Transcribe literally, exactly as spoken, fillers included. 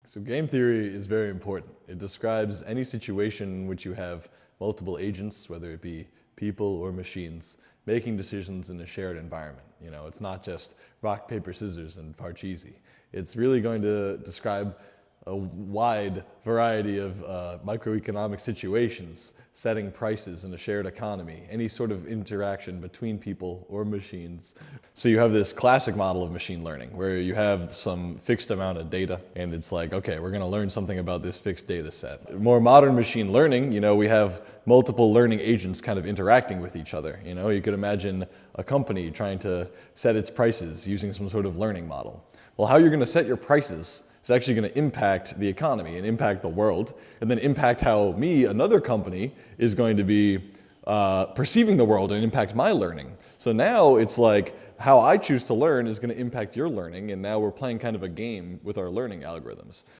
So game theory is very important. It describes any situation in which you have multiple agents, whether it be people or machines, making decisions in a shared environment. You know, it's not just rock, paper, scissors and Parcheesi. It's really going to describe a wide variety of uh, microeconomic situations, setting prices in a shared economy, any sort of interaction between people or machines. So you have this classic model of machine learning where you have some fixed amount of data and it's like, okay, we're gonna learn something about this fixed data set. More modern machine learning, you know, we have multiple learning agents kind of interacting with each other. You know, you could imagine a company trying to set its prices using some sort of learning model. Well, how you're gonna set your prices is actually going to impact the economy and impact the world, and then impact how me, another company, is going to be uh, perceiving the world and impact my learning. So now it's like how I choose to learn is going to impact your learning, and now we're playing kind of a game with our learning algorithms.